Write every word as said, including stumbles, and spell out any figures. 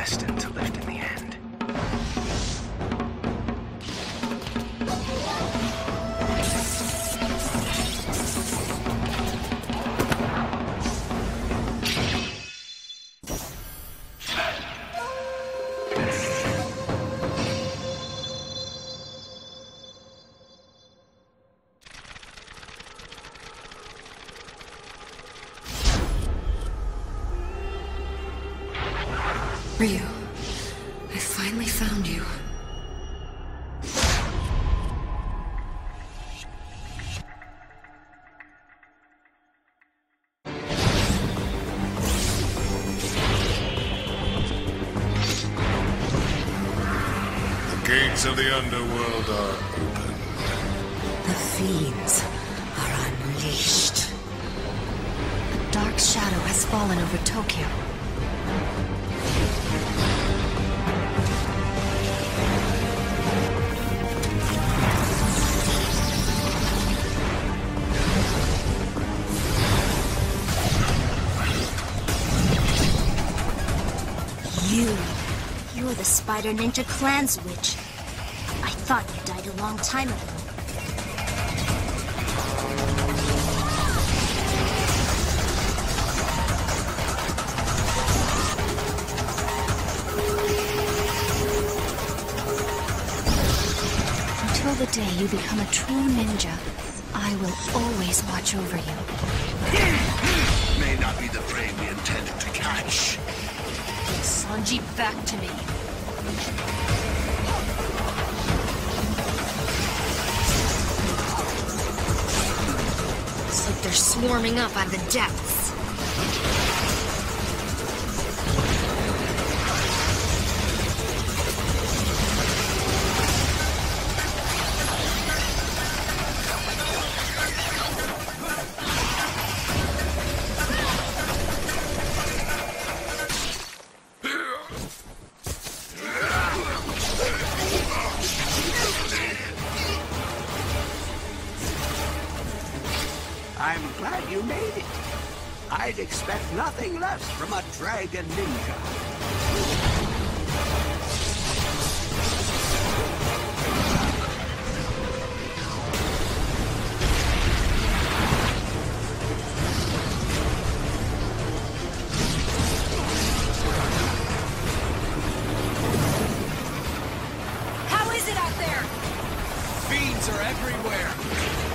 destined to lift in the end. Ryu, I finally found you. The gates of the underworld are open. The fiends are unleashed. A dark shadow has fallen over Tokyo. You. You're the Spider Ninja Clan's witch. I thought you died a long time ago. Until the day you become a true ninja, I will always watch over you. May not be the prey we intended to catch. Sanji, back to me. It's like they're swarming up out of the depths. I'm glad you made it. I'd expect nothing less from a dragon ninja. How is it out there? Fiends are everywhere.